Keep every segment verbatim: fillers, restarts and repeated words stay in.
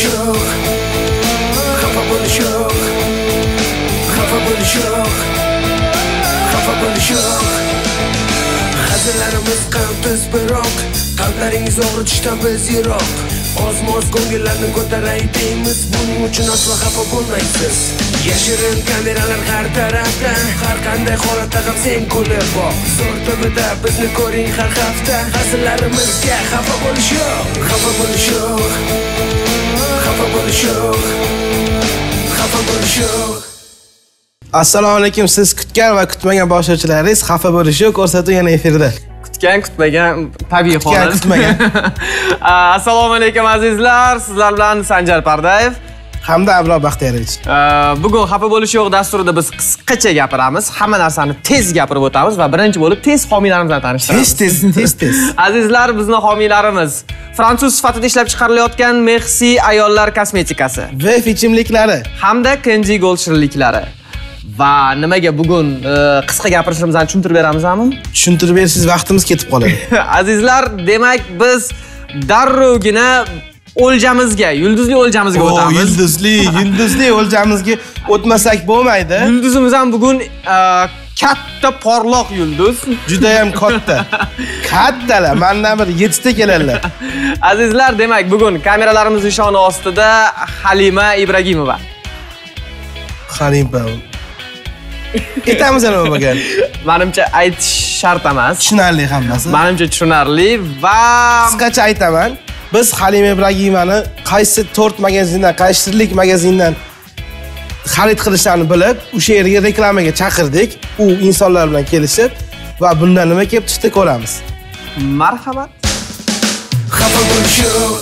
bo'lish yo'q, xafa bo'lish yo'q, xafa bo'lish yo'q, xafa bo'lish yo'q. Hazillarimiz qantiz biroq, qalblaringiz og'ritishdan biz yiroq. Oz-moz ko'ngillarni ko'taray deymiz, buning uchun aslo xafa bo'lmaysiz. Yashirin kameralar har tarafda, har qanday holatda ham sen kulib boq. Zo'r tubida bizni ko'ring har hafta. Hazillarimizga xafa bo'lish yo'q, xafa bo'lish yo'q, xafa bo'lish yo'q, xafa bo'lish yo'q. Assalomu alaykum, siz kutgan va kutmagan boshlovchilaringiz xafa bo'lish yo'q, ko'rsatuv yana efirda. Kutgan, kutmagan tabiiy holat. Kutmagan. Assalomu alaykum azizlar, sizlar bilan Sanjar Pardayev hamda Abror Baxtiyorovich. Bugun xafa bo'lish yo'q dasturida biz qisqacha gapiramiz, hamma narsani tez gapirib o'tamiz va birinchi bo'lib tez homiylarimizni tanishtiramiz. Tez, tez, tez, tez. Azizlar, bizning homiylarimiz fransuz sifatida ishlab chiqarilayotgan Merci ayollar kosmetikasi va ichimliklari hamda Kenji Gold shirinliklari. Va nimaga bugun qisqa gapirishimizni tushuntirib beramizmi? Tushuntirib bersiz, vaqtimiz ketib qoladi. Azizlar, demak biz darrovgina o'ljamizga, yulduzli o'ljamizga o'tamiz. Yulduzli, yulduzli o'ljamizga o'tmasak bo'lmaydi. Yulduzimiz ham bugun katta porloq yulduz. Juda ham katta. Kattalar, mendan bir yettita keladilar. Azizlar, demak bugun kameralarimiz nishoni ostida Halima Ibragimova. Halima. Aytamiz nima bo'lgan? Menimcha aytish shart emas. Tushunarli hammasi. Menimcha tushunarli va qisqacha aytaman. Biz Halima Ibragimovani qaysi tort magazindan, qaysi shirinlik magazindan xarid qilishlarini bilib, o'sha yerga reklamaga chaqirdik. U insonlar bilan kelishib va bundan nima kelib chiqdi ko'ramiz. Marhamat. Xafa bo'lish yo'q.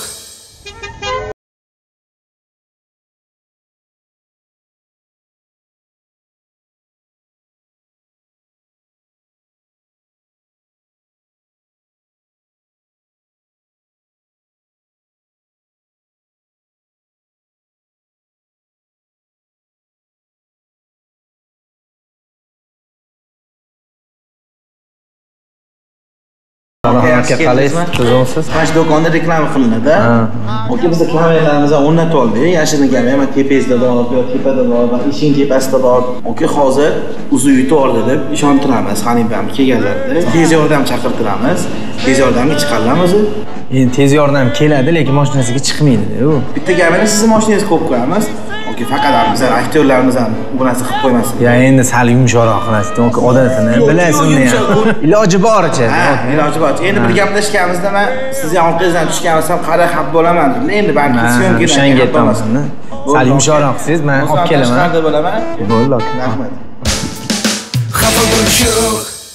Aka qalaysiz? Tuzumsiz? Mana do'konda reklama qilinadi. Oke, biz kameralarimizni o'rnatib oldik. Yashiringan ham tepasida bor, tepada bor va eshik tepasida bor. Oke, hozir o'zi yutib oldi deb ishontiramiz. Halibam kelganlarda tez yordam chaqirtiramiz. Tez yordamga chiqaramiz. Endi tez yordam keladi, lekin mashinasiga chiqmaydi-da u. Bitta gapini sizni mashinangizni qo'yib qo'yamiz. Oke, faqat biz aktyorlarimiz ham bu narsa qilib qo'ymasin. Ya endi sal yumshoqroq qilasiz. Oke, odatini bilasizmi ham. Iloji boricha. Iloji boricha. Endi bir gaplashganimizda men sizning orqangizdan tushganimsam qara xat bo'laman dedi. Endi balki syomkadan o'shanga aytamiz-da. Sal yumshoqroq qilsangiz, men olib kelaman. Qanday bo'laman? Bo'ldi. Rahmat. Xafa bo'lish yo'q.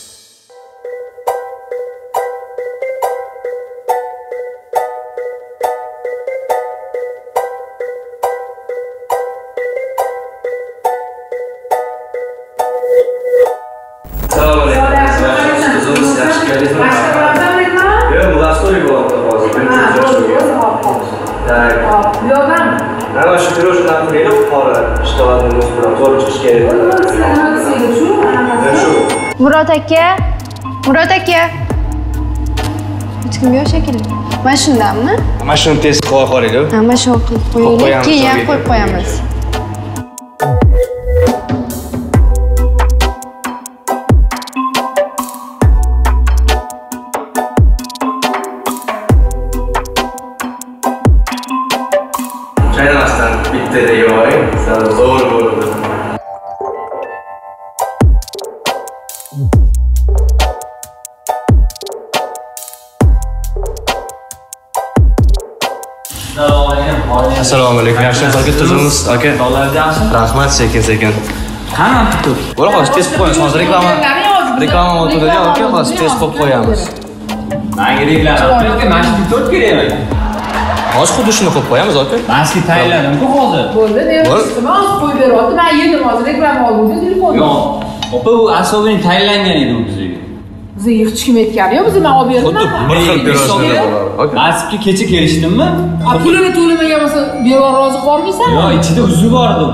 Murod aka, Murod aka. Hech kim yo'q shekilli. Mana shundanmi? Mana shuni tez qo'ya qo'yaylik. Ha, mana shuni qilib qo'yaylik, keyin ham qo'yib qo'yamiz. Chaynamasdan bitta degoring, sal zo'r bo'ladi. Assalomu alaykum. Yaxshimisiz aka? Tuzumsiz aka? Rahmat, sekin-sekin. Qani tutib? Bo'la hozir tez qo'yamiz. Hozir reklama reklama o'tadi-da, aka, hozir tez qo'yib qo'yamiz. Menga reklama aka, mana shu to'rt kerakmi? Hozir xuddi shuni qo'yib qo'yamiz aka. Men sizga tayinladim-ku hozir. Bo'ldi, men hozir qo'yib beryapti. Men yedim hozir reklama oldim, telefonni. Yo'q. Opa, u asobiy tayinlangan edi u bizga. Bizga hech kim aytgani yo'q, biz men olib berdim. Xuddi bir xil berasizlar aka. Men sizga kecha kelishdimmi? A pulini to'lamagan bo'lsa, berib rozi bormaysan? Yo'q, ichida uzuk bor edi.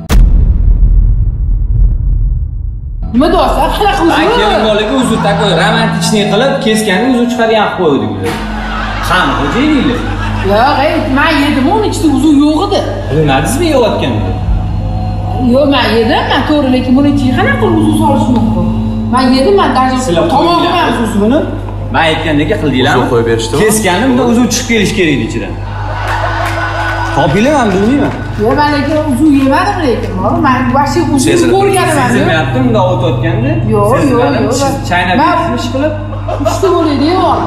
Nima deyapsan? Qanaqa uzuk? Ben kelin bolaga uzuk takoy romantichniy qilib, kesganni uzuk chiqargan qilib qo'ydik biz. Qani, xo'jayinlar. Yo'q, ey, men yedim, uning ichida uzuv yo'q edi. Bilmadingizmi yeyotganini? Yo'q, men yedim, men to'g'ri, lekin buni ichiga qanaqa qilib uzuv solish mumkin? Men yedim, men даже tomog'im ham uzuvini men aytgandek qildinglarmi? Uzuv qo'yib berishdimi? Kesgandim, bunda uzuv chiqib kelish kerak edi ichidan. Topinglar, men bilmayman. Yo'q, men lekin uzuv yemadim lekin. Men boshqa uzuv ko'rganim ham. Sezmayaptim, bunda o'tayotganda. Yo'q, yo'q, yo'q. Chaynab ish qilib, uchta bo'ladi, yo'q.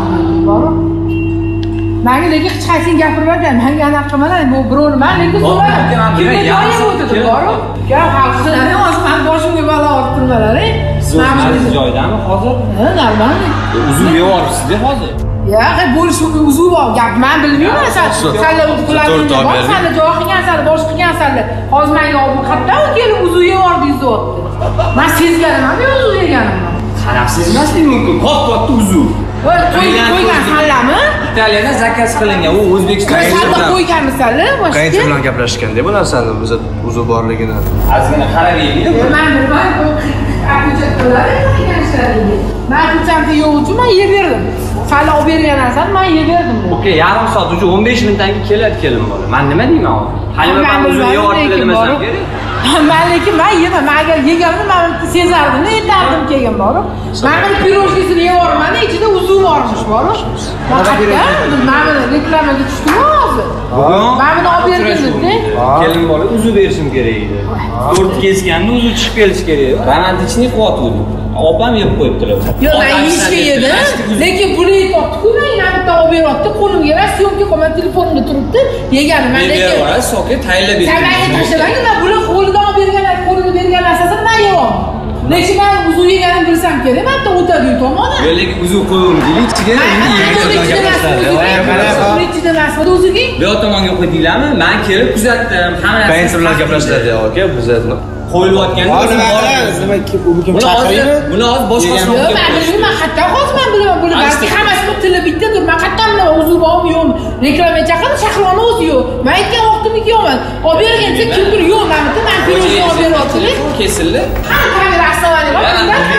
Menga lekin hech qaysini gapirmagan. Menga anaqa qilmagan. Bu birovni men lekin so'radim. Kimga joyi o'tadi, borib. Gap haqida hozir men boshimga balo olib turmalar, ey. Siz joydami hozir? Ha, normal. Uzuv yeyorsiz-da hozir. Yo'q, bo'lish mumkin, uzuv bor. Gap men bilmayman. Sen senlar uzuqlarni bor, senlar joy qilgansan, boshqa qilgansan. Hozir menga olib qayerdan kelib uzuv yeyordingiz deyapti. Men sezganim, uzuv yeganimni. Qarab sezmaslik mumkin. Qop-qopda uzuv. Voy, qo'ygan sanlarmi? Italiyada zakaz qilingan, u O'zbekistonda Qayerda qo'yganmisanlar? Qaysi bilan gaplashganda bu narsani biz uzuv borligini. Ozgina qarab yeydi. Men bilmayman, bu applicatsiyalar qilgan ishlaringiz. Men applicatsiya yo'q uchun men yeverdim. Hali olib bergan narsani men yeverdim. Okey, yarim soat uchun o'n besh minutdan keyin keladi kelin bola. Men nima deyman hozir? Halima men uzuv yeyorib demasam kerak. Men lekin men yema, men agar yeganimni men sezardim, aytardim kelgan borib. Men bu pirojnisini yeyorman, ichida uzuv bormish borib. Men buni reklamaga tushdimmi hozir? Men buni olib berdim-da. Kelin bola uzuv berishim kerak edi. To'rt kesganda uzuv chiqib kelish kerak. Romantichniy quvvatdi. Opam yeb qo'yibdilar. Yo'q, men yeyishga yedim. Lekin puli topdi-ku, men yana bitta olib beryapti. Qo'limga rasyonka qolmay telefonimda turibdi. Yeganim men lekin. Yeganim, soket tayinlab berdim. Sen menga tashlabang, men buni qo'lidan olib bergan, qo'limga bergan narsasini men yeyapman. Lekin men uzuv yeganimni bilsam kerak, men bitta o'tadi tomoni. Yo'q, lekin uzuv qo'ydim. Ichiga endi yegan gaplashadi. Ichida nasib o'ziga. Bu yoq tomonga qo'ydinglarmi? Men kelib kuzatdim. Hamma narsa. Qaysi bilan gaplashadi, aka? Biz qo'yilayotganda nima kim u kim chaqirdi? Buni hozir boshqasi yo'q, men bilmayman, hatto hozir men bilaman buni. Balki hammasini tili bittadir. Men qayerdan bilaman uzuv bormi yo'qmi? Reklama chaqirdi, chaqironi o'zi yo'q. Men aytgan vaqtimniki yo'qman. Olib bergancha kimdir yo'q, men bitta men pirojni olib beryapti. Kesildi. Ha, kamera aslavani bor.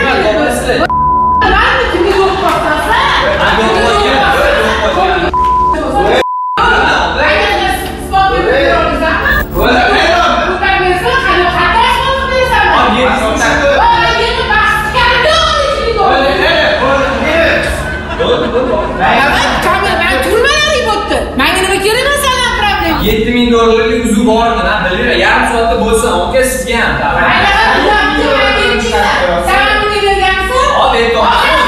Men kimga yo'q qo'ysan? yetti ming dollarlik uzuv bormi? Men bilmayman. Yarim soatda bo'lsa, aka sizga ham. Sen buni bergansan? Hop, aytdim.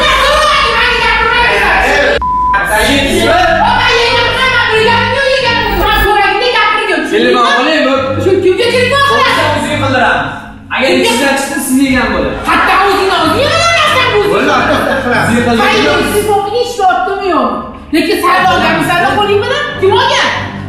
Telefon qilaymi? Shu kimga telefon qilasan? O'zing qildiraman. Agar ishlatishni siz yegan bo'ladi. Hatto o'zingni o'zing yemaysan bu. Qayerda siz o'qing ishlatdimi yo'q? Lekin sen olganmisan, qo'ling bilan kim olgan?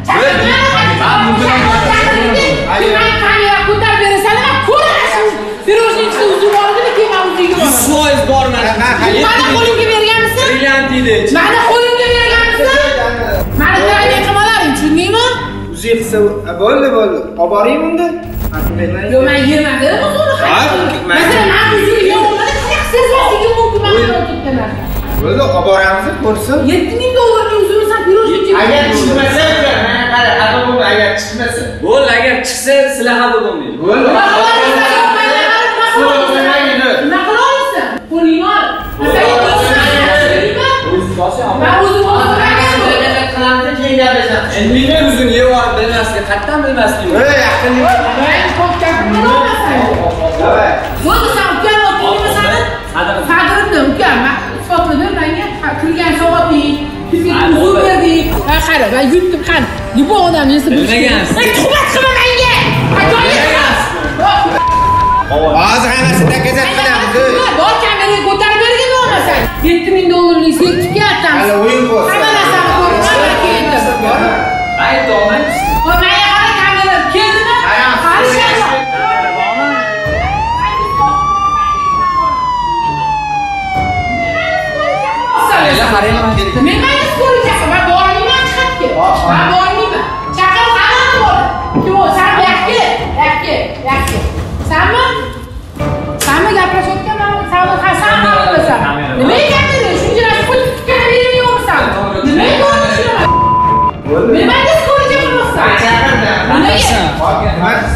Ko'tarib berasanlar, ko'rasan. Pirojni ichida uzuv bormi, keyin uzuviga bor. yuz foiz bor mana. Mana qo'limga berganmisan? Brilliant edi. Mana qo'limga berganmisan? Mana qanday qilmalaring, tushundingmi? Uzuv qilsa, bo'ldi, bo'ldi. Olib boring unda. Yo'q, men yemadim uzuvni. Masalan, men uzuvni yo'qman, qanaqa sezmasligim mumkin men o'tibman. Bo'ldi, olib boramiz, ko'rsin. yetti ming dollarga uzuvni sen pirojni ichida. Agar chiqmasa, mana qara, xato bo'ldi, agar chiqmasa. Bo'ldi, agar chiqsa, sizlar xato bo'lmaydi. Bo'ldi. Endi men o'zim yevorib bilmasga qattan bilmaslik. Ey, yaqin Men qo'rqaman, bilmasan. Bo'ldi, sen ukam o'tirmasan. Qadrimni ukam, isbotladim menga kirgan soating, bizga uzuv berdik. Ha, qara, men yutdim qani. Yubo odam yesa bu. Bilmagansiz. Men tuhmat qilma menga. Hozir hammasini takazat qilamiz. Bor kameraga ko'tarib bergan bo'lmasan. yetti ming dollarlik sertifikatdan. Hali o'yin bo'lsa. Hamma narsani ko'rib keyin. Aytdim. Voy, menga qara kamera keldimi? Qarshi. Men mayli ko'rishim, men bormayman chiqibga. Men bormayman. Chaqir hammani bor. Kim o, sen yakki, yakki, yakki. Senmi? Senmi gaplashayotgan, men seni Hasan qilasan. Nima ekan dedi? Shuncha narsa qo'yib tutgan bering yo'qsan. Nima ko'rishim? Men menga ko'rja qilmasam. Nimaga?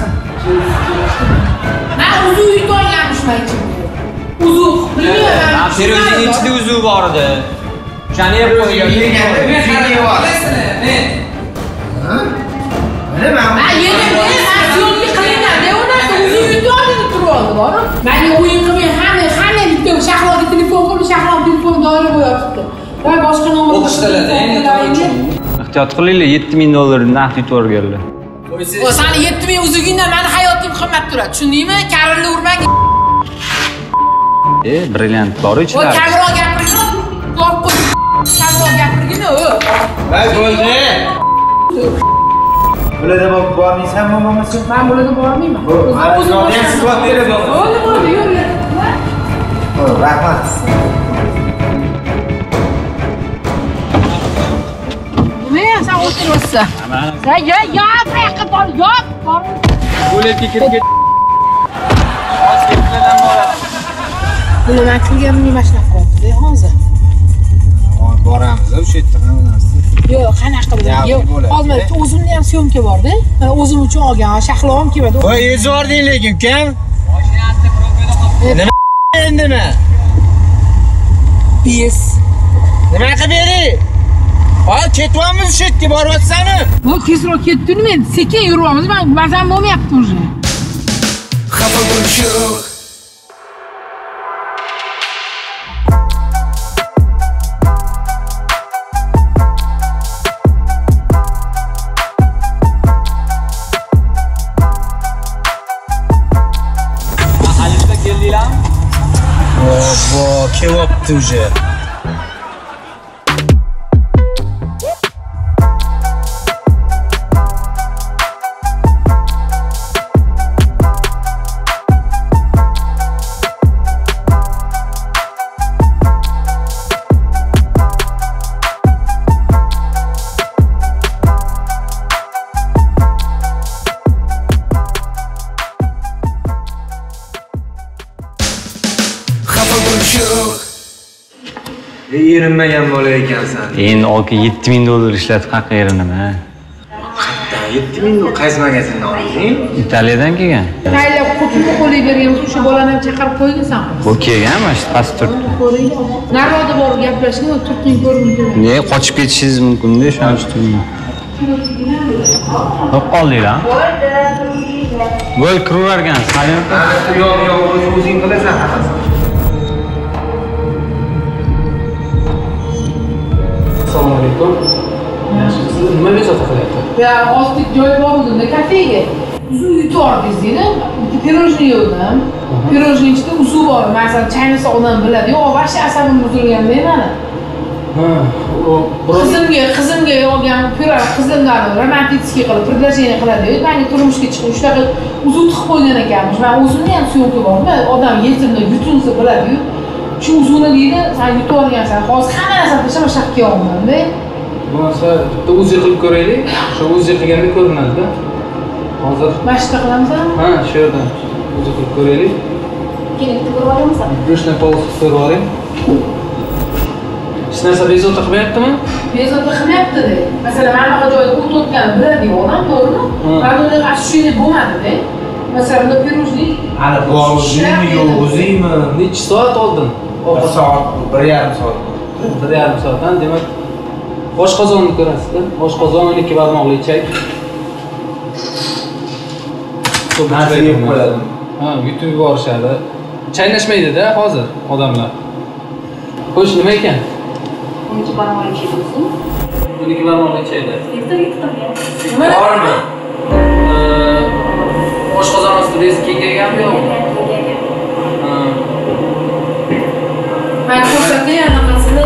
Men uzuv yutib olganmishman ichimda. Uzuv, bilmayman. Ha, pirojning ichida uzuv bor edi. O'shani yeb qo'ygan. Video bor. Men. Ha? Nima? Ha, yana men aksiyonga qilingan. Devorda uzuv yutib olgan turib oldi, bor. Menga o'yin qilmay hamma hamma bitta Shahroga telefon qilib, Shahro telefon doira bo'yapti. Voy boshqa nomer o'qishtiradi, endi ehtiyot qilinglar, yetti ming dollar naqd yutib olganlar. O seni yetti ming uzugingdan meni hayotim qimmat turadi, tushundingmi? Karilla urmang. E, brilliant bor O ichida. kamroq gapirgin, to'p qo'y. Kamroq gapirgin, o. Voy bo'ldi. Bularda bormaysanmi, bo'lmasam? Men bularda bormayman. O'zim o'zim suhbat berib yo'q. Bo'ldi, bo'ldi, yur. Rahmat. Nima sen o'tiribsan? Sen ya ya qayerga bor? Yo'q, bor. Bo'letga kirib ket. Oz ketgandan boradi. Buni men qilganim nima shunaqa qildi, hozir. Boramiz, o'sha yerda ham narsa. Yo'q, qanaqa bo'ladi? Yo'q, hozir o'zimni ham syomka bor-da. Men o'zim uchun olgan, shahlo ham kelmadi. Voy, ezording lekin, ukam. Mashinani probeda qolib. Nima endimi? Pes. Nima qilib bering? Ha, ketyapmiz shu yerga boryapsan-a? Bu tezroq ketdingmi? Men sekin yuryapmiz. Men mazam bo'lmayapti уже. Xafa bo'lish yo'q. Alishda keldinglarmi? Obbo, kelyapti уже. Erinmagan bola ekansan. Endi oka yetti ming dollar ishlatib qanaqa erinima? Qayerdan yetti ming dollar qaysi magazindan olding? Italiyadan kelgan. Taylab qo'yib qo'yib berganmiz, o'sha bolani ham chaqirib qo'yding sen. Bu kelgan mana shu pasport. Nariroqda borib gaplashgan, turtning ko'rgim keladi. Ne, qochib ketishingiz mumkin-da, o'shaning uchun. Hop qoldinglar. Gol kiravergan, sayyor. Yo'q, yo'q, o'zing qilasan hammasini. Assalomu alaykum. Yaxshimisiz? Nima bezovta qilyapti? Ya ostik joy bor o'zimda kafega. Uzuv yutib oldingiz deydi. Bitta pirojniy yedim. Pirojniy ichida uzuv bor. Masalan, chaynasa odam biladi. Yo'q, vaqti asabim buzilganda mana. Ha, Qizimga, qizimga olgan pira, qizimdan romantikskiy qilib, предложение qiladi. Menga turmushga chiqib, shunaqa uzuv tiqib qo'ygan ekanmiz. Men o'zimni ham syomka bormi? Odam yetimda yutunsa biladi-yu. Shu uzuvni deydi, sen yutib olgansan. Hozir hamma narsani tashlab shaq kelyapman-da. Bo'lmasa, bitta o'zi qilib ko'raylik. Shu o'zi qilganda ko'rinadi-da. Hozir Mana shu yerda qilamizmi? ha, shu yerdan o'zi qilib ko'raylik. Keling, qilib ko'ramizmi? Go'shtni polni ko'rib oling. Hech narsa bezovta qilmayaptimi? Bezovta qilmayapti-da. Masalan, mana bu joyda o't o'tgan biladi odam, to'g'rimi? Mana bunday ashshini bo'lmadi-da. Masalan, bu pirojniy Hali bu o'zingmi, yo'q o'zingmi? Necha soat oldin? bir soat, bir yarim soat. bir yarim soatdan, demak, oshqozonni ko'rasiz-da. Oshqozon ikki barmoqli chak. Narsa yeb qo'yadi. Ha, yutib yuborishadi. Chaynashmaydi-da hozir odamlar. Xo'sh, nima ekan? o'n ikki barmoqli chak bo'lsin. o'n ikki barmoqli chayda. Nima Bormi? Oshqozon ostida bezi kengayganmi yo'qmi? Ha. Men ko'rsatay anaqasini.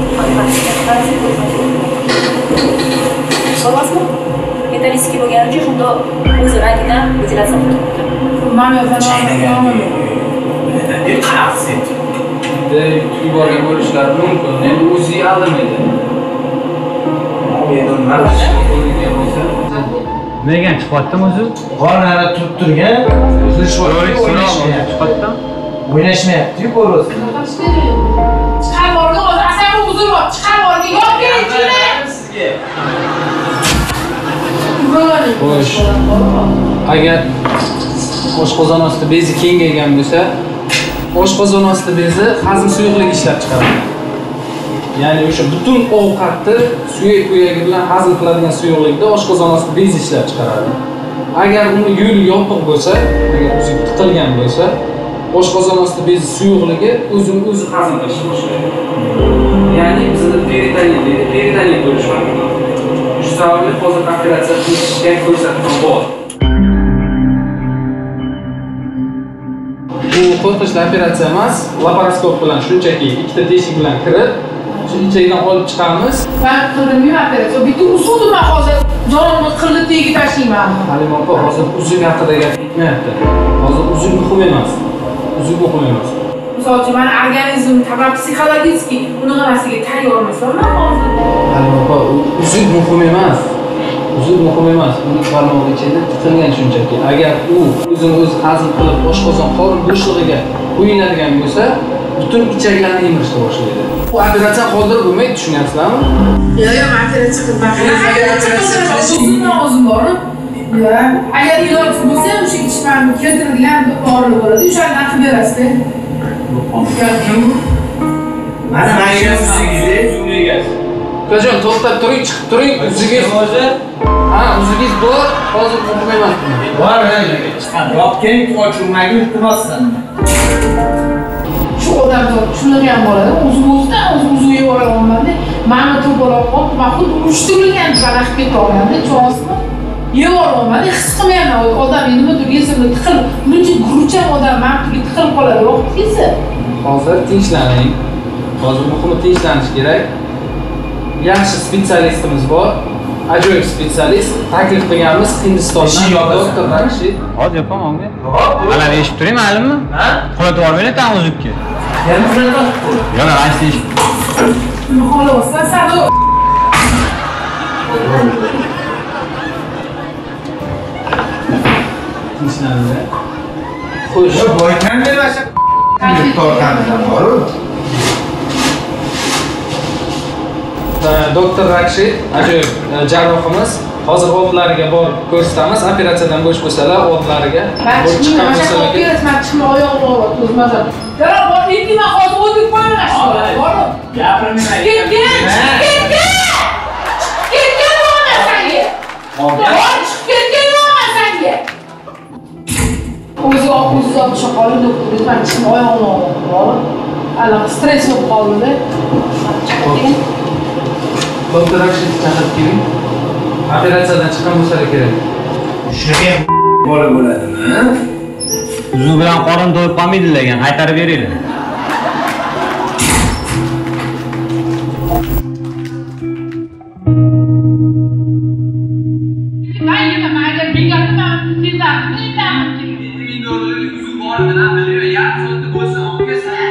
Bo'lmasmi? Metallический bo'lgani uchun shunda o'z rangidan ventilatsiya qilib turibdi. Mana chaynagan. Endi qaraqsiz. Yutib yuborgan bo'lishlari mumkin. Endi o'zi aldamaydi. Endi nima qilgan bo'lsa? Nega chiqyaptimi o'zi? Bor nari turib turgan. O'zi chiqyapti. O'ynashmayapti-yu, ko'rasiz. Chiqarib borgan, hozir asabim buzilib, chiqarib borgan. Yo'q, keling, chiqing. Sizga. Xo'sh. Agar oshqozon osti bezi kengaygan bo'lsa, oshqozon osti bezi hazm suyuqligi ishlab chiqaradi. Ya'ni o'sha butun ovqatni suyak kuyagi bilan hazm qiladigan suyuqlikda oshqozon osti bezi ishlab chiqaradi. Agar uni yo'l yopiq bo'lsa, agar o'zi tiqilgan bo'lsa, oshqozon osti bezi suyuqligi o'zini o'zi hazm qilishni boshlaydi. Ya'ni bizda peritonit deydi, peritonit bo'lishi mumkin. Shu sababli hozir operatsiya qilishga ko'rsatma bor. Bu qo'rqinchli operatsiya emas, laparoskop bilan shunchaki ikkita teshik bilan kirib, shu ichidan olib chiqamiz. Ben qildim operatsiya. Bitta usulni men hozir jonimni qilib tegi tashlayman. Halima opa hozir uzuk haqida gap ketmayapti. Hozir uzuk muhim emas. Uzuk muhim emas. Misol uchun meni organizm tamom psixologik unaqa narsaga tayyor emasman hozir. Halima opa uzuk muhim emas. Uzuk muhim emas. Uni barmoq ichida tiqilgan shunchaki. Agar u o'zini o'zi hazm qilib oshqozon qorin bo'shlig'iga qo'yiladigan bo'lsa, butun ichaklarni yemirishni boshlaydi. Bu operatsiya hozir bo'lmaydi, tushunyapsizlarmi? Yo'q, yo'q, operatsiya qildim. O'zimni o'zim bor. Agar iloji bo'lsa, o'sha ichmani keltiradigan dorilar bo'ladi, o'shani qilib berasiz-da. Mana mana uzugingiz. Kajon, to'xtab turing, chiqib turing, uzugingiz hozir. Ha, uzugingiz bor, hozir muhim emas. Bor, chiqadi. Yopgan ochilmagan iltimosdan. Shu odamzod shunaqa ham bo'ladi. O'zim o'zidan o'zim o'zimga yubora olmadim. Meni to'g'rilab qolib, men xuddi uyushtirilgan qanaqa keta olganda, cho'smi? Yubora olmadim, his qilmayman. Odam nimadir yesimda tiqilib, buncha gurucham odam menga tiqilib qoladi. Vaqtisi. Hozir tinchlaning. Hozir muhimi tinchlanish kerak. Yaxshi spetsialistimiz bor. Ajoyib spetsialist. Taklif qilganmiz Hindistondan doktor Rakshit. Hozir yapaman men. Mana eshitib turing, ma'lummi? Ha? Qo'yib yubormaylar tan uzukka. Yana qilib turibdi. Yana aytdi. Xolos, sado. Tinchlandi. Xo'sh, boykan demasa. Tortamidan bor-ku. Doktor Rakshit, ajoyib jarrohimiz. Hozir oldlariga borib ko'rsatamiz. Operatsiyadan bo'sh bo'lsalar, oldlariga borib chiqqan bo'lsalar. Men chiqmay oyog'im og'riyapti, o'zimda. Jarroh, bor, endi men hozir o'zim qo'yaman. Borib. Gapirmayman. Ketgan. Ketgan. Ketgan bo'lma senga. Bor, chiqib ketgan bo'lma senga. O'zi o'zi o'sha qolib doktor, men chiqmay oyog'im og'riyapti. Borib. Ala stress bo'lib qoldi-da. Doktor Rakshit chaqirib keling. Operatsiyadan chiqqan bo'lsa kerak. Shunaqa ham bola bo'ladimi? Uzuk bilan qorin to'yib qolmaydi degan, qaytarib beringlar. Men nima mayda begatda sizlarni neydaman ki? Endi do'rlik uzuk borligini biliyor. Yarim soatda bo'lsa olga sana.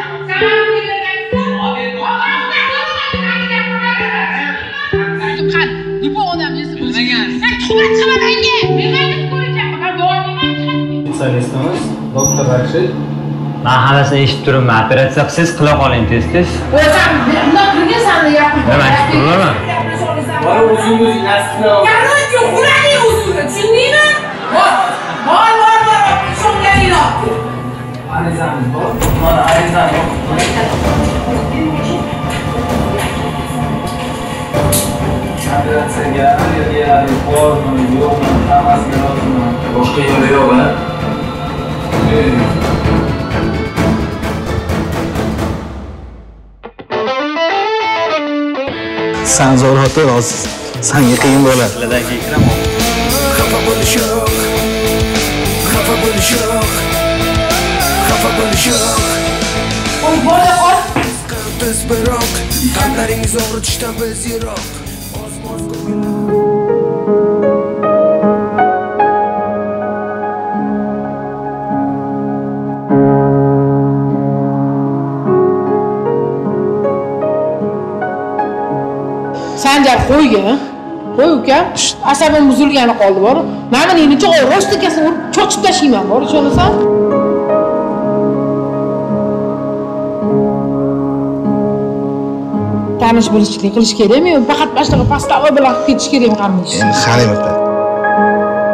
Spetsialistimiz doktor Rakshit. Men hammasi eshitib turibman. Operatsiya qilsangiz qila qoling tez-tez. O'zim bundan qilgansan yaqin. Nima aytib turaman? Bor o'zingiz nasibni ol. Qancha ularning o'zini tushundingmi? Bor. Bor, bor, bor. Shunga iloq. Arizamiz bor. Mana arizani operatsiyaga allergiyalar bormi, yo'qmi, hammasiga lozimmi? Boshqa yo'li yo'q-a? Sen zo'r hotel hozir senga qiyin bo'ladi. Xafa bo'lish yo'q. Xafa bo'lish yo'q. Xafa bo'lish yo'q. Oy, bola qol. Biz biroq qalblaringiz og'ritishdan biz yiroq. Oz-moz Sanjar qo'ygan. Qo'y uka. Asabim buzilgani qoldi bor. Mana meni necha oy rostakasini urib cho'chib tashlayman bor, ishonasan? Tanish bilishlik qilish kerakmi? Faqat boshqa pastava bilan ketish kerakmi qarmish? Endi Halima opa.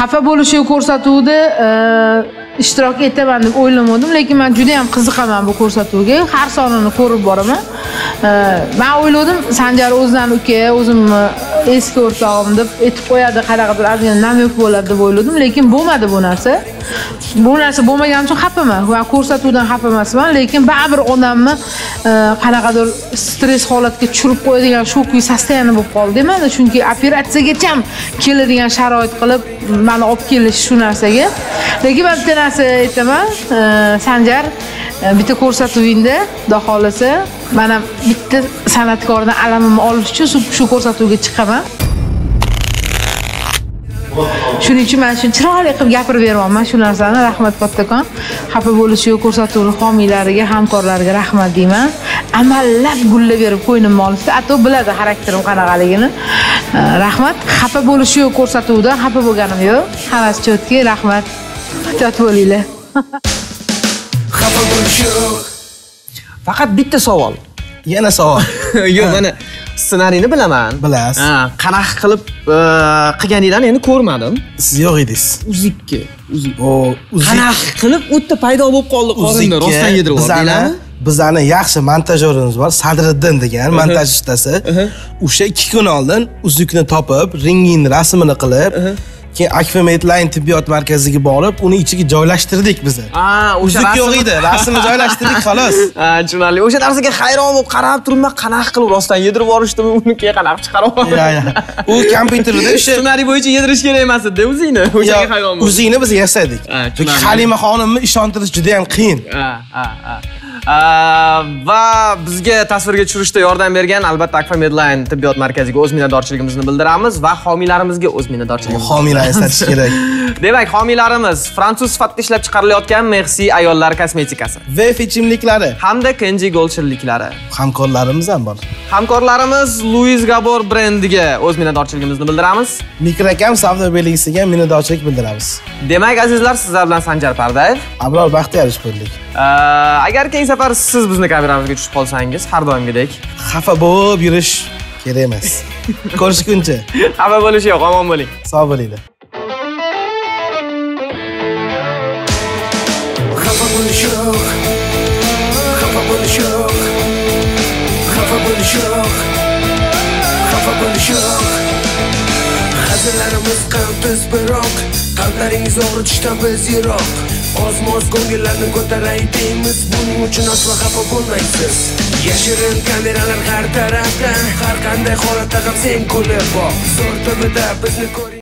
xafa bo'lishi ko'rsatuvda ishtirok etaman deb o'ylamadim, lekin men juda ham qiziqaman bu ko'rsatuvga. Har sonini ko'rib boraman. Men o'yladim, Sanjar o'zidan uka, o'zim eski o'rtog'im deb aytib qo'yadi, qanaqadir ozgina namyoq bo'ladi deb o'yladim, lekin bo'lmadi bu narsa. Bu narsa bo'lmagani uchun xafaman. Men ko'rsatuvdan xafa emasman, lekin baribir odamni qanaqadir stress holatga tushirib qo'yadigan shokiy sostoяние bo'lib qoldi demadi, chunki operatsiyagacha keladigan sharoit qilib meni olib kelish shu narsaga. Lekin men bitta narsa aytaman, Sanjar, bitta ko'rsatuvingda, xudo xolasa, men ham bitta san'atkordan alamimni olish uchun shu ko'rsatuvga chiqaman. Shuning uchun men shuni chiroyli qilib gapirib beryapman shu narsani. Rahmat kattakon. Xafa bo'lishi ko'rsatuvning homiylariga, hamkorlariga rahmat deyman. Amallab gulla berib qo'ynimni olishdi. Ato biladi xarakterim qanaqaligini. Rahmat. Xafa bo'lishi ko'rsatuvda xafa bo'lganim yo'q. Hammasi chotki, rahmat. Chat bo'linglar. Xafa bo'lishi. Faqat bitta savol. Yana savol. Yo'q, mana ssenariyni bilaman. Bilasiz. Ha, qanaqa qilib qilganinglarni endi ko'rmadim. Siz yo'q edingiz. Uzikki, uzik. O, uzik. Qanaqa qilib u yerda paydo bo'lib qoldi qorinda, rostdan yedirib oldilar. Bizani yaxshi montajyorimiz bor, Sadriddin degan montaj ustasi. O'sha ikki kun oldin uzukni topib, ringin rasmini qilib, keyin Akfamedline tibbiyot markaziga borib, uni ichiga joylashtirdik biz. Ha, o'sha uzuk yo'q edi, rasmni joylashtirdik xolos. Ha, tushunarli. O'sha narsaga hayron bo'lib qarab turibman, qanaqa qilib rostdan yedirib yuborishdimi, uni keyin qanaqa chiqarib oldim. Ya, ya. U kompyuterda o'sha ssenariy bo'yicha yedirish kerak emas edi, o'zingni. O'shaga hayron bo'ldim. O'zingni biz yasadik. Halima xonimni ishontirish juda ham qiyin. Ha, ha, ha. Va bizga tasvirga tushirishda yordam bergan albatta Akfamedline tibbiyot markaziga o'z minnatdorchiligimizni bildiramiz va homiylarimizga o'z minnatdorchiligimizni. Homiylar eslatish kerak. Demak, homiylarimiz fransuz sifatida ishlab chiqarilayotgan Merci ayollar kosmetikasi, Vef ichimliklari hamda Kenji Gold shirinliklari. Hamkorlarimiz ham bor. Hamkorlarimiz Louis Gabor brendiga o'z minnatdorchiligimizni bildiramiz. Mikrakam savdo belgisiga minnatdorchilik bildiramiz. Demak, azizlar, sizlar bilan Sanjar Pardayev, Abror Baxtiyorov bo'ldik. Agar keyingi safar siz bizni kameramizga tushib qolsangiz, har doimgidek xafa bo'lib yurish kerak emas. Ko'rishguncha. Xafa bo'lish yo'q, omon bo'ling. Sog' bo'linglar. Xafa bo'lish yo'q. Xafa bo'lish yo'q. Xafa bo'lish yo'q. Xafa bo'lish yo'q. Hazillarimiz qam tuz biroq, qalblaringiz og'ritishdan biz yiroq. Oz-moz ko'ngillarni ko'taray deymiz, buning uchun aslo xafa bo'lmaysiz. Yashirin kameralar har tarafda, har qanday holatda ham sen kulib boq. Zo'r tubida bizni ko'ring.